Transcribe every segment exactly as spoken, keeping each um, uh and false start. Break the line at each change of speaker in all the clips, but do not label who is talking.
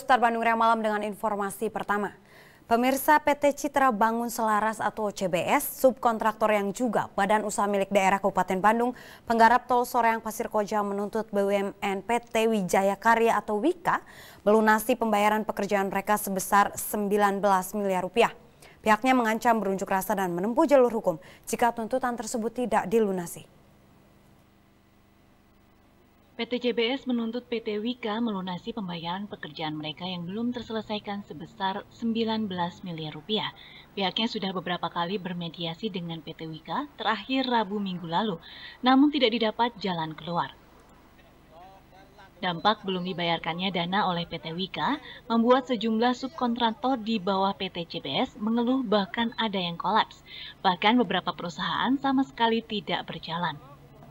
Star Bandung Ria Malam dengan informasi pertama. Pemirsa P T Citra Bangun Selaras atau C B S, subkontraktor yang juga badan usaha milik daerah Kabupaten Bandung, penggarap tol Soreang Pasir Koja menuntut B U M N P T Wijaya Karya atau Wika melunasi pembayaran pekerjaan mereka sebesar sembilan belas miliar rupiah. Pihaknya mengancam berunjuk rasa dan menempuh jalur hukum jika tuntutan tersebut tidak dilunasi.
P T C B S menuntut P T Wika melunasi pembayaran pekerjaan mereka yang belum terselesaikan sebesar sembilan belas miliar rupiah. Pihaknya sudah beberapa kali bermediasi dengan P T Wika, terakhir Rabu minggu lalu, namun tidak didapat jalan keluar. Dampak belum dibayarkannya dana oleh P T Wika membuat sejumlah subkontraktor di bawah P T C B S mengeluh bahkan ada yang kolaps. Bahkan beberapa perusahaan sama sekali tidak berjalan.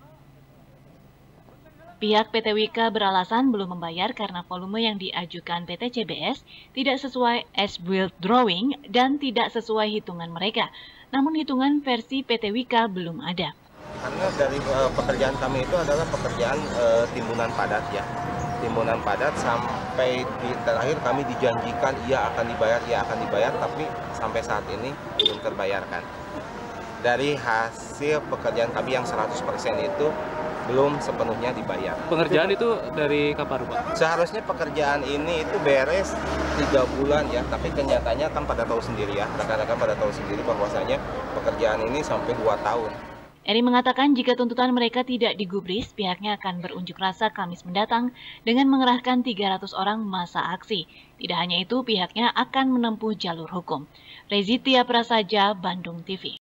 Pihak P T Wika beralasan belum membayar karena volume yang diajukan P T C B S tidak sesuai as-built drawing dan tidak sesuai hitungan mereka. Namun hitungan versi P T Wika belum ada.
Karena dari uh, pekerjaan kami itu adalah pekerjaan uh, timbunan padat ya. Timbunan padat sampai di terakhir kami dijanjikan ia akan dibayar, ia akan dibayar, tapi sampai saat ini belum terbayarkan. Dari hasil pekerjaan kami yang seratus persen itu belum sepenuhnya dibayar.
Pengerjaan itu dari kapan, Pak?
Seharusnya pekerjaan ini itu beres tiga bulan ya, tapi kenyataannya kan pada tahu sendiri ya, rekan-rekan pada tahu sendiri bahwasanya pekerjaan ini sampai dua tahun.
Eri mengatakan jika tuntutan mereka tidak digubris, pihaknya akan berunjuk rasa Kamis mendatang dengan mengerahkan tiga ratus orang masa aksi. Tidak hanya itu, pihaknya akan menempuh jalur hukum. Rezi Tia Prasaja, Bandung T V.